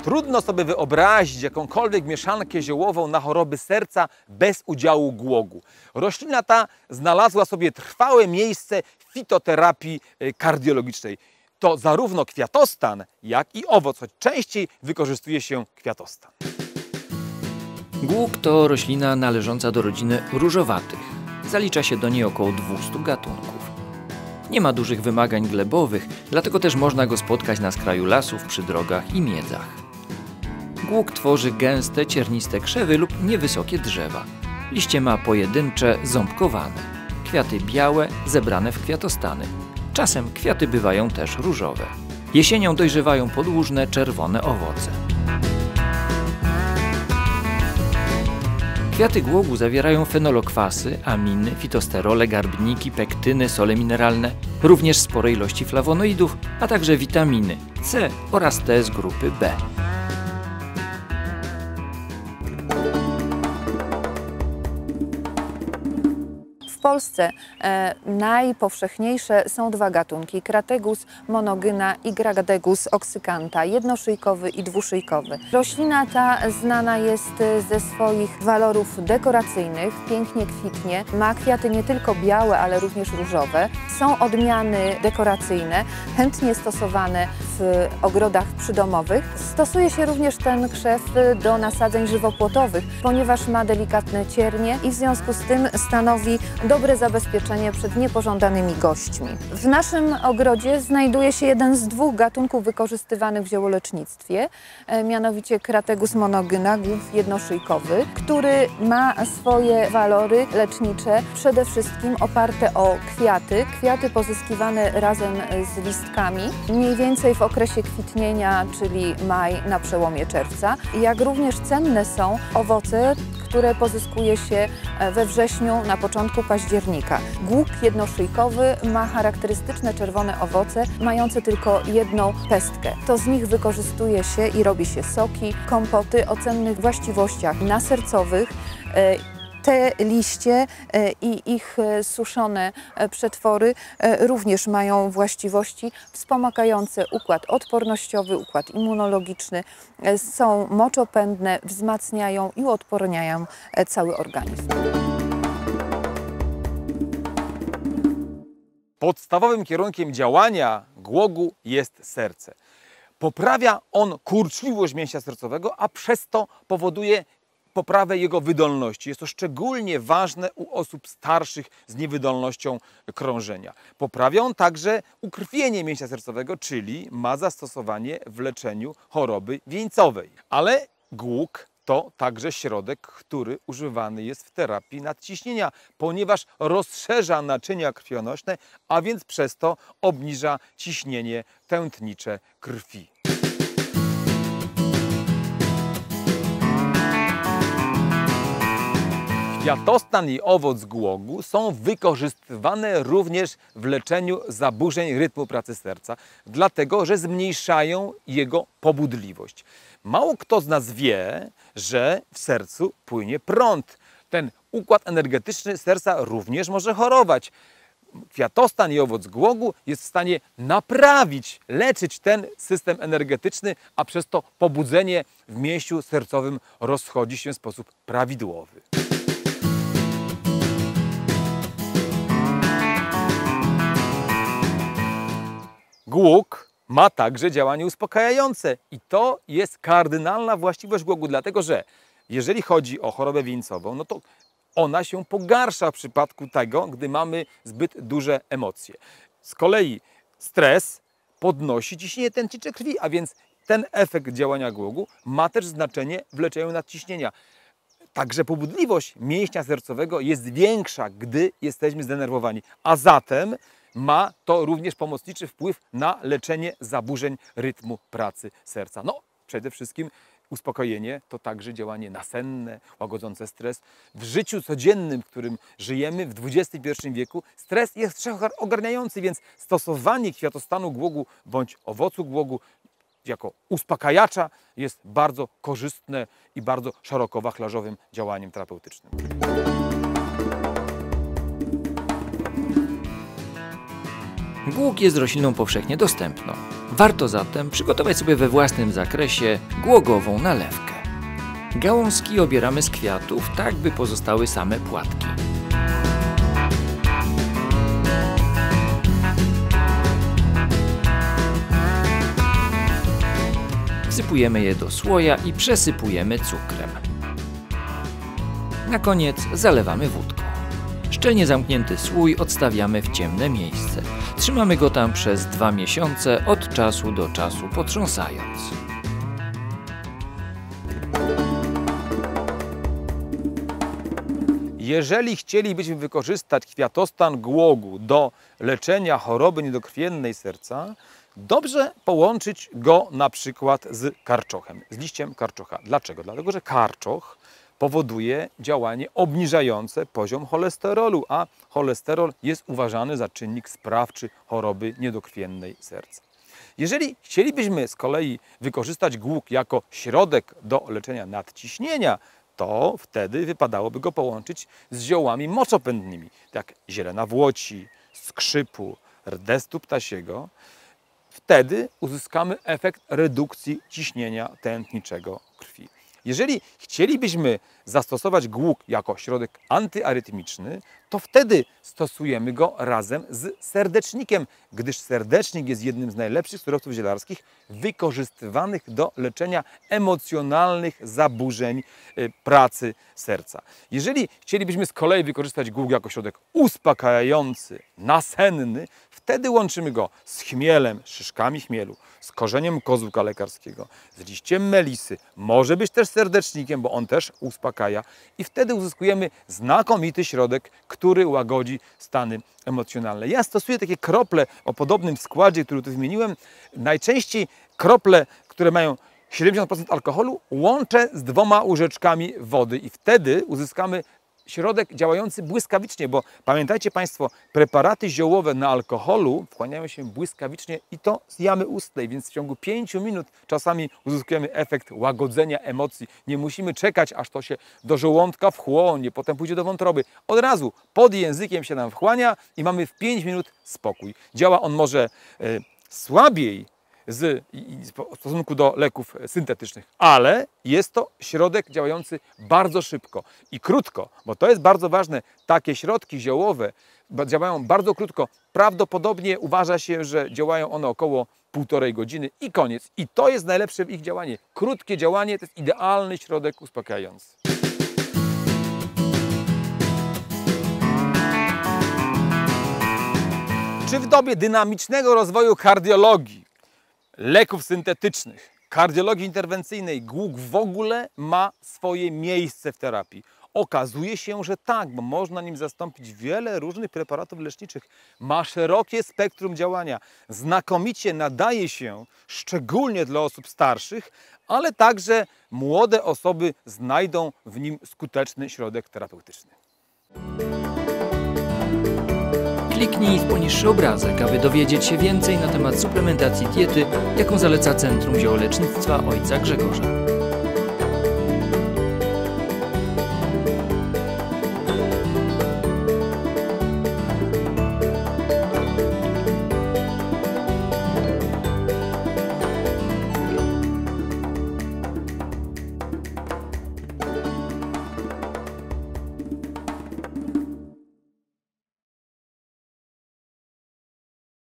Trudno sobie wyobrazić jakąkolwiek mieszankę ziołową na choroby serca bez udziału głogu. Roślina ta znalazła sobie trwałe miejsce w fitoterapii kardiologicznej. To zarówno kwiatostan, jak i owoc, choć częściej wykorzystuje się kwiatostan. Głóg to roślina należąca do rodziny różowatych. Zalicza się do niej około 200 gatunków. Nie ma dużych wymagań glebowych, dlatego też można go spotkać na skraju lasów, przy drogach i miedzach. Głóg tworzy gęste, cierniste krzewy lub niewysokie drzewa. Liście ma pojedyncze, ząbkowane. Kwiaty białe, zebrane w kwiatostany. Czasem kwiaty bywają też różowe. Jesienią dojrzewają podłużne, czerwone owoce. Kwiaty głogu zawierają fenolokwasy, aminy, fitosterole, garbniki, pektyny, sole mineralne, również spore ilości flawonoidów, a także witaminy C oraz T z grupy B. W Polsce najpowszechniejsze są dwa gatunki: Crategus monogyna i Crategus oxycantha, jednoszyjkowy i dwuszyjkowy. Roślina ta znana jest ze swoich walorów dekoracyjnych, pięknie kwitnie, ma kwiaty nie tylko białe, ale również różowe. Są odmiany dekoracyjne, chętnie stosowane w ogrodach przydomowych. Stosuje się również ten krzew do nasadzeń żywopłotowych, ponieważ ma delikatne ciernie i w związku z tym stanowi dobre zabezpieczenie przed niepożądanymi gośćmi. W naszym ogrodzie znajduje się jeden z dwóch gatunków wykorzystywanych w ziołolecznictwie, mianowicie Crategus monogyna, głóg jednoszyjkowy, który ma swoje walory lecznicze przede wszystkim oparte o kwiaty. Kwiaty pozyskiwane razem z listkami, mniej więcej w okresie kwitnienia, czyli maj na przełomie czerwca. Jak również cenne są owoce, które pozyskuje się we wrześniu, na początku października. Głóg jednoszyjkowy ma charakterystyczne czerwone owoce, mające tylko jedną pestkę. To z nich wykorzystuje się i robi się soki, kompoty o cennych właściwościach nasercowych. Te liście i ich suszone przetwory również mają właściwości wspomagające układ odpornościowy, układ immunologiczny, są moczopędne, wzmacniają i uodporniają cały organizm. Podstawowym kierunkiem działania głogu jest serce. Poprawia on kurczliwość mięśnia sercowego, a przez to powoduje poprawę jego wydolności. Jest to szczególnie ważne u osób starszych z niewydolnością krążenia. Poprawia on także ukrwienie mięśnia sercowego, czyli ma zastosowanie w leczeniu choroby wieńcowej. Ale głóg to także środek, który używany jest w terapii nadciśnienia, ponieważ rozszerza naczynia krwionośne, a więc przez to obniża ciśnienie tętnicze krwi. Kwiatostan i owoc głogu są wykorzystywane również w leczeniu zaburzeń rytmu pracy serca, dlatego że zmniejszają jego pobudliwość. Mało kto z nas wie, że w sercu płynie prąd. Ten układ energetyczny serca również może chorować. Kwiatostan i owoc głogu jest w stanie naprawić, leczyć ten system energetyczny, a przez to pobudzenie w mięśniu sercowym rozchodzi się w sposób prawidłowy. Głóg ma także działanie uspokajające i to jest kardynalna właściwość głogu, dlatego że jeżeli chodzi o chorobę wieńcową, no to ona się pogarsza w przypadku tego, gdy mamy zbyt duże emocje. Z kolei stres podnosi ciśnienie tętnicze krwi, a więc ten efekt działania głogu ma też znaczenie w leczeniu nadciśnienia. Także pobudliwość mięśnia sercowego jest większa, gdy jesteśmy zdenerwowani, a zatem ma to również pomocniczy wpływ na leczenie zaburzeń rytmu pracy serca. No, przede wszystkim uspokojenie to także działanie nasenne, łagodzące stres. W życiu codziennym, w którym żyjemy w XXI wieku, stres jest wszechogarniający, więc stosowanie kwiatostanu głogu bądź owocu głogu jako uspokajacza jest bardzo korzystne i bardzo szerokowachlarzowym działaniem terapeutycznym. Głóg jest rośliną powszechnie dostępną. Warto zatem przygotować sobie we własnym zakresie głogową nalewkę. Gałązki obieramy z kwiatów, tak by pozostały same płatki. Wsypujemy je do słoja i przesypujemy cukrem. Na koniec zalewamy wódką. Szczelnie zamknięty słój odstawiamy w ciemne miejsce. Trzymamy go tam przez 2 miesiące, od czasu do czasu potrząsając. Jeżeli chcielibyśmy wykorzystać kwiatostan głogu do leczenia choroby niedokrwiennej serca, dobrze połączyć go na przykład z karczochem, z liściem karczocha. Dlaczego? Dlatego, że karczoch powoduje działanie obniżające poziom cholesterolu, a cholesterol jest uważany za czynnik sprawczy choroby niedokrwiennej serca. Jeżeli chcielibyśmy z kolei wykorzystać głóg jako środek do leczenia nadciśnienia, to wtedy wypadałoby go połączyć z ziołami moczopędnymi, jak zielena włoci, skrzypu, rdestu ptasiego. Wtedy uzyskamy efekt redukcji ciśnienia tętniczego krwi. Jeżeli chcielibyśmy zastosować głóg jako środek antyarytmiczny, to wtedy stosujemy go razem z serdecznikiem, gdyż serdecznik jest jednym z najlepszych surowców zielarskich wykorzystywanych do leczenia emocjonalnych zaburzeń pracy serca. Jeżeli chcielibyśmy z kolei wykorzystać głóg jako środek uspokajający, nasenny, wtedy łączymy go z chmielem, z szyszkami chmielu, z korzeniem kozłka lekarskiego, z liściem melisy, może być też serdecznikiem, bo on też uspokaja i wtedy uzyskujemy znakomity środek, który łagodzi stany emocjonalne. Ja stosuję takie krople o podobnym składzie, który tu wymieniłem. Najczęściej krople, które mają 70% alkoholu, łączę z 2 łyżeczkami wody i wtedy uzyskamy środek działający błyskawicznie, bo pamiętajcie Państwo, preparaty ziołowe na alkoholu wchłaniają się błyskawicznie i to z jamy ustnej, więc w ciągu 5 minut czasami uzyskujemy efekt łagodzenia emocji. Nie musimy czekać, aż to się do żołądka wchłonie, potem pójdzie do wątroby. Od razu pod językiem się nam wchłania i mamy w 5 minut spokój. Działa on może słabiej w stosunku do leków syntetycznych, ale jest to środek działający bardzo szybko i krótko, bo to jest bardzo ważne. Takie środki ziołowe działają bardzo krótko. Prawdopodobnie uważa się, że działają one około 1,5 godziny i koniec. I to jest najlepsze w ich działanie. Krótkie działanie to jest idealny środek uspokajający. Czy w dobie dynamicznego rozwoju kardiologii, leków syntetycznych, kardiologii interwencyjnej głóg w ogóle ma swoje miejsce w terapii? Okazuje się, że tak, bo można nim zastąpić wiele różnych preparatów leczniczych. Ma szerokie spektrum działania. Znakomicie nadaje się szczególnie dla osób starszych, ale także młode osoby znajdą w nim skuteczny środek terapeutyczny. Kliknij w poniższy obrazek, aby dowiedzieć się więcej na temat suplementacji diety, jaką zaleca Centrum Ziołolecznictwa Ojca Grzegorza.